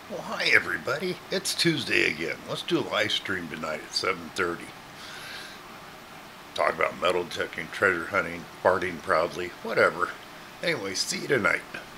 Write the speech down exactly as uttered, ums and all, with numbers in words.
Well, hi everybody. It's Tuesday again. Let's do a live stream tonight at seven thirty. Talk about metal detecting, treasure hunting, farting proudly, whatever. Anyway, see you tonight.